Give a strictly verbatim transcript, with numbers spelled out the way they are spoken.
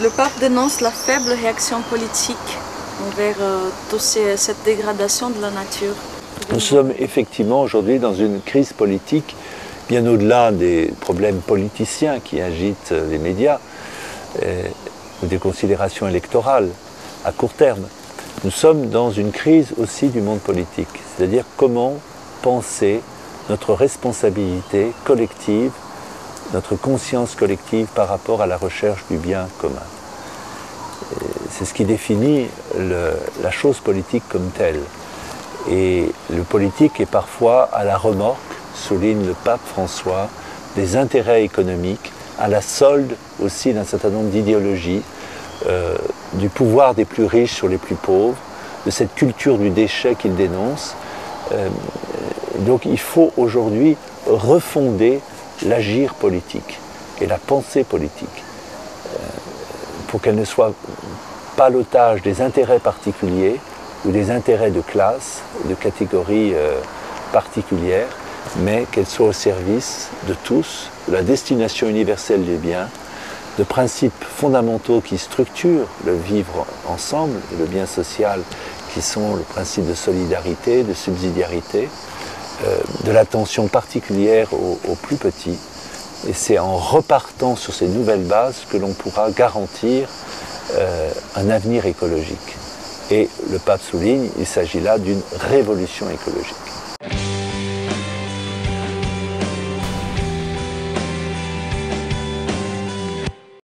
Le pape dénonce la faible réaction politique envers euh, toute ces, cette dégradation de la nature. Nous sommes effectivement aujourd'hui dans une crise politique, bien au-delà des problèmes politiciens qui agitent les médias, euh, ou des considérations électorales à court terme. Nous sommes dans une crise aussi du monde politique, c'est-à-dire comment penser notre responsabilité collective, notre conscience collective par rapport à la recherche du bien commun. C'est ce qui définit le, la chose politique comme telle. Et le politique est parfois à la remorque, souligne le pape François, des intérêts économiques, à la solde aussi d'un certain nombre d'idéologies, euh, du pouvoir des plus riches sur les plus pauvres, de cette culture du déchet qu'il dénonce. Euh, donc il faut aujourd'hui refonder l'agir politique et la pensée politique euh, pour qu'elle ne soit pas l'otage des intérêts particuliers ou des intérêts de classe, de catégories euh, particulières, mais qu'elle soit au service de tous, de la destination universelle des biens, de principes fondamentaux qui structurent le vivre ensemble, le bien social, qui sont le principe de solidarité, de subsidiarité, euh, de l'attention particulière aux, aux plus petits. Et c'est en repartant sur ces nouvelles bases que l'on pourra garantir euh, un avenir écologique. Et le pape souligne, il s'agit là d'une révolution écologique.